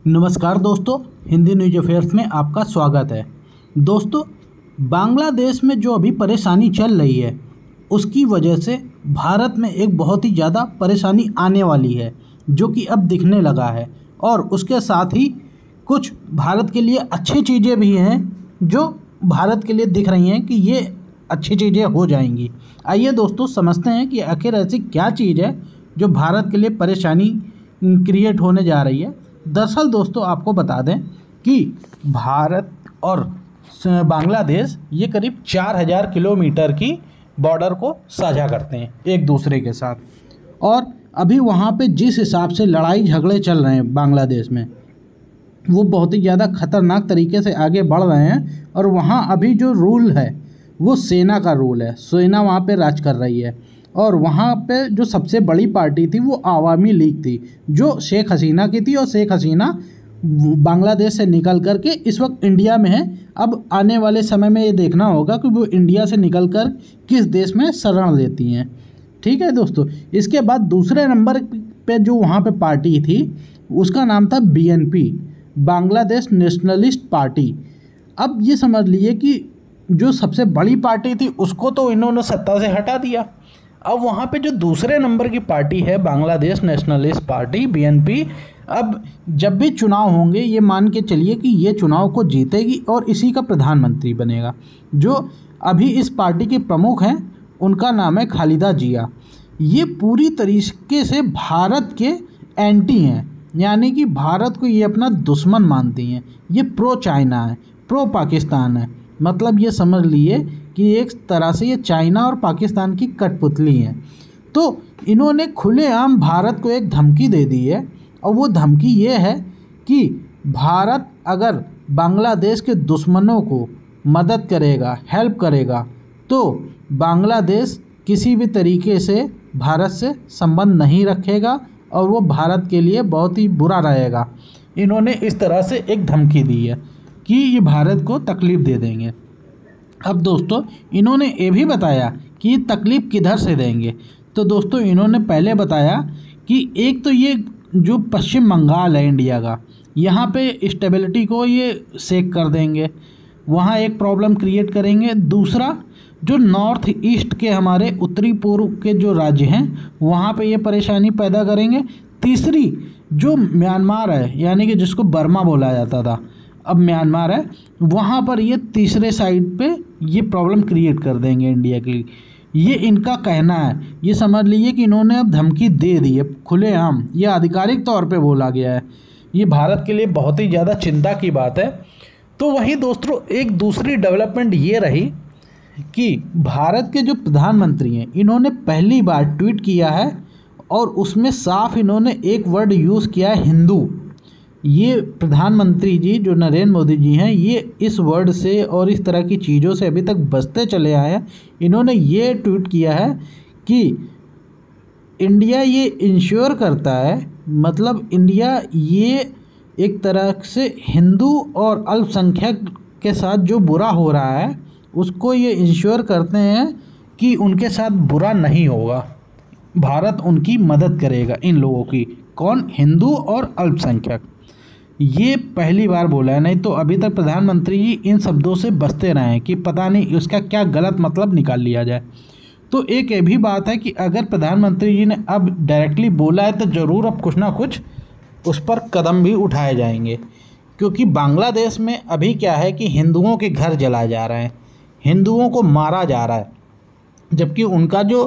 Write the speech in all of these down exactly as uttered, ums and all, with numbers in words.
नमस्कार दोस्तों, Hindi news affairs में आपका स्वागत है। दोस्तों, बांग्लादेश में जो अभी परेशानी चल रही है उसकी वजह से भारत में एक बहुत ही ज़्यादा परेशानी आने वाली है, जो कि अब दिखने लगा है। और उसके साथ ही कुछ भारत के लिए अच्छी चीज़ें भी हैं जो भारत के लिए दिख रही हैं कि ये अच्छी चीज़ें हो जाएंगी। आइए दोस्तों समझते हैं कि आखिर ऐसी क्या चीज़ है जो भारत के लिए परेशानी क्रिएट होने जा रही है। दरअसल दोस्तों आपको बता दें कि भारत और बांग्लादेश ये करीब चार हज़ार किलोमीटर की बॉर्डर को साझा करते हैं एक दूसरे के साथ। और अभी वहाँ पे जिस हिसाब से लड़ाई झगड़े चल रहे हैं बांग्लादेश में, वो बहुत ही ज़्यादा खतरनाक तरीके से आगे बढ़ रहे हैं। और वहाँ अभी जो रूल है वो सेना का रूल है, सेना वहाँ पे राज कर रही है। और वहाँ पे जो सबसे बड़ी पार्टी थी वो आवामी लीग थी, जो शेख हसीना की थी। और शेख हसीना बांग्लादेश से निकल कर के इस वक्त इंडिया में है। अब आने वाले समय में ये देखना होगा कि वो इंडिया से निकल कर किस देश में शरण लेती हैं। ठीक है दोस्तों, इसके बाद दूसरे नंबर पे जो वहाँ पे पार्टी थी उसका नाम था B N P, Bangladesh nationalist party. अब ये समझ लिए कि जो सबसे बड़ी पार्टी थी उसको तो इन्होंने सत्ता से हटा दिया। अब वहाँ पे जो दूसरे नंबर की पार्टी है Bangladesh nationalist party B N P, अब जब भी चुनाव होंगे ये मान के चलिए कि ये चुनाव को जीतेगी और इसी का प्रधानमंत्री बनेगा। जो अभी इस पार्टी के प्रमुख हैं उनका नाम है खालिदा जिया। ये पूरी तरीके से भारत के एंटी हैं, यानी कि भारत को ये अपना दुश्मन मानती हैं। ये प्रो चाइना है, प्रो पाकिस्तान है। मतलब ये समझ लिए कि एक तरह से ये चाइना और पाकिस्तान की कठपुतली हैं। तो इन्होंने खुलेआम भारत को एक धमकी दे दी है। और वो धमकी ये है कि भारत अगर बांग्लादेश के दुश्मनों को मदद करेगा, हेल्प करेगा, तो बांग्लादेश किसी भी तरीके से भारत से संबंध नहीं रखेगा और वो भारत के लिए बहुत ही बुरा रहेगा। इन्होंने इस तरह से एक धमकी दी है कि ये भारत को तकलीफ़ दे देंगे। अब दोस्तों इन्होंने ये भी बताया कि ये तकलीफ़ किधर से देंगे। तो दोस्तों इन्होंने पहले बताया कि एक तो ये जो पश्चिम बंगाल है इंडिया का, यहाँ पे स्टेबिलिटी को ये शेक कर देंगे, वहाँ एक प्रॉब्लम क्रिएट करेंगे। दूसरा, जो नॉर्थ ईस्ट के हमारे उत्तरी पूर्व के जो राज्य हैं वहाँ पे ये परेशानी पैदा करेंगे। तीसरी, जो म्यांमार है, यानी कि जिसको बर्मा बोला जाता था, अब म्यांमार है, वहाँ पर ये तीसरे साइड पे ये प्रॉब्लम क्रिएट कर देंगे इंडिया के लिए। ये इनका कहना है। ये समझ लीजिए कि इन्होंने अब धमकी दे दी है खुलेआम, ये आधिकारिक तौर पे बोला गया है। ये भारत के लिए बहुत ही ज़्यादा चिंता की बात है। तो वहीं दोस्तों एक दूसरी डेवलपमेंट ये रही कि भारत के जो प्रधानमंत्री हैं इन्होंने पहली बार ट्वीट किया है और उसमें साफ इन्होंने एक वर्ड यूज़ किया है, हिंदू। ये प्रधानमंत्री जी जो नरेंद्र मोदी जी हैं, ये इस वर्ड से और इस तरह की चीज़ों से अभी तक बचते चले आए हैं। इन्होंने ये ट्वीट किया है कि इंडिया ये इंश्योर करता है, मतलब इंडिया ये एक तरह से हिंदू और अल्पसंख्यक के साथ जो बुरा हो रहा है उसको ये इंश्योर करते हैं कि उनके साथ बुरा नहीं होगा। भारत उनकी मदद करेगा, इन लोगों की। कौन? हिंदू और अल्पसंख्यक। ये पहली बार बोला है, नहीं तो अभी तक प्रधानमंत्री जी इन शब्दों से बचते रहे हैं कि पता नहीं उसका क्या गलत मतलब निकाल लिया जाए। तो एक ये भी बात है कि अगर प्रधानमंत्री जी ने अब डायरेक्टली बोला है तो ज़रूर अब कुछ ना कुछ उस पर कदम भी उठाए जाएंगे। क्योंकि बांग्लादेश में अभी क्या है कि हिंदुओं के घर जलाए जा रहे हैं, हिंदुओं को मारा जा रहा है, जबकि उनका जो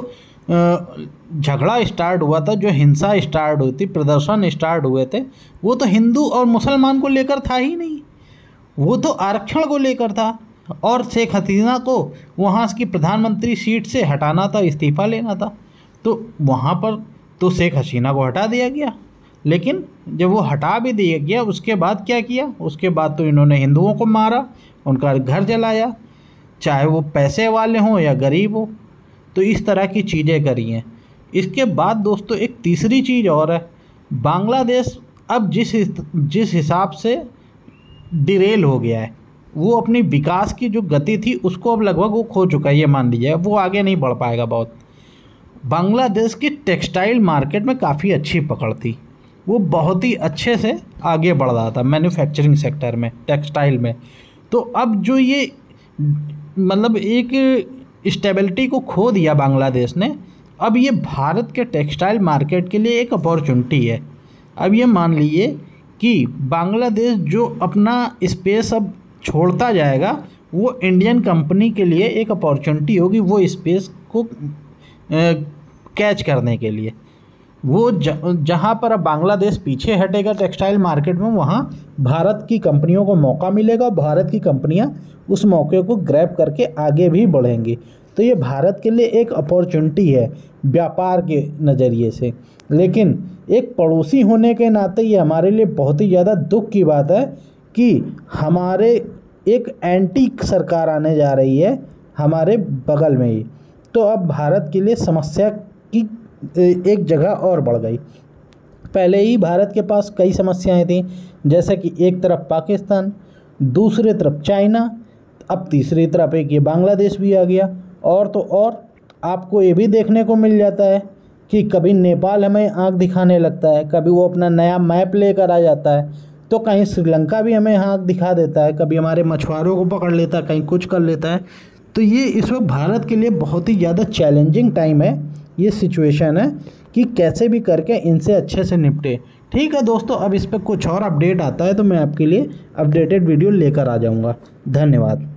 झगड़ा स्टार्ट हुआ था, जो हिंसा स्टार्ट हुई थी, प्रदर्शन स्टार्ट हुए थे, वो तो हिंदू और मुसलमान को लेकर था ही नहीं, वो तो आरक्षण को लेकर था। और शेख हसीना को वहाँ की प्रधानमंत्री सीट से हटाना था, इस्तीफ़ा लेना था। तो वहाँ पर तो शेख हसीना को हटा दिया गया, लेकिन जब वो हटा भी दिया गया उसके बाद क्या किया? उसके बाद तो इन्होंने हिंदुओं को मारा, उनका घर जलाया, चाहे वो पैसे वाले हों या गरीब हो। तो इस तरह की चीज़ें करी हैं। इसके बाद दोस्तों एक तीसरी चीज़ और है। बांग्लादेश अब जिस जिस हिसाब से डिरेल हो गया है, वो अपनी विकास की जो गति थी उसको अब लगभग वो खो चुका है। ये मान लीजिए वो आगे नहीं बढ़ पाएगा बहुत। बांग्लादेश की टेक्सटाइल मार्केट में काफ़ी अच्छी पकड़ थी वो बहुत ही अच्छे से आगे बढ़ रहा था मैन्युफैक्चरिंग सेक्टर में, टेक्सटाइल में। तो अब जो ये मतलब एक स्टेबिलिटी को खो दिया बांग्लादेश ने, अब ये भारत के टेक्सटाइल मार्केट के लिए एक अपॉर्चुनिटी है। अब ये मान लीजिए कि बांग्लादेश जो अपना स्पेस अब छोड़ता जाएगा, वो इंडियन कंपनी के लिए एक अपॉर्चुनिटी होगी वो स्पेस को कैच करने के लिए। वो ज, जहाँ पर अब बांग्लादेश पीछे हटेगा टेक्सटाइल मार्केट में, वहाँ भारत की कंपनियों को मौका मिलेगा। भारत की कंपनियाँ उस मौके को ग्रैब करके आगे भी बढ़ेंगी। तो ये भारत के लिए एक अपॉर्चुनिटी है व्यापार के नज़रिए से। लेकिन एक पड़ोसी होने के नाते ये हमारे लिए बहुत ही ज़्यादा दुख की बात है कि हमारे एक एंटी सरकार आने जा रही है हमारे बगल में ही। तो अब भारत के लिए समस्या की एक जगह और बढ़ गई। पहले ही भारत के पास कई समस्याएं थीं, जैसे कि एक तरफ पाकिस्तान, दूसरी तरफ चाइना, अब तीसरी तरफ एक ये बांग्लादेश भी आ गया। और तो और आपको ये भी देखने को मिल जाता है कि कभी नेपाल हमें आंख दिखाने लगता है, कभी वो अपना नया मैप लेकर आ जाता है, तो कहीं श्रीलंका भी हमें आंख दिखा देता है, कभी हमारे मछुआरों को पकड़ लेता है, कहीं कुछ कर लेता है। तो ये इस वक्त भारत के लिए बहुत ही ज़्यादा चैलेंजिंग टाइम है, ये सिचुएशन है कि कैसे भी करके इनसे अच्छे से निपटे। ठीक है दोस्तों, अब इस पर कुछ और अपडेट आता है तो मैं आपके लिए अपडेटेड वीडियो लेकर आ जाऊँगा। धन्यवाद।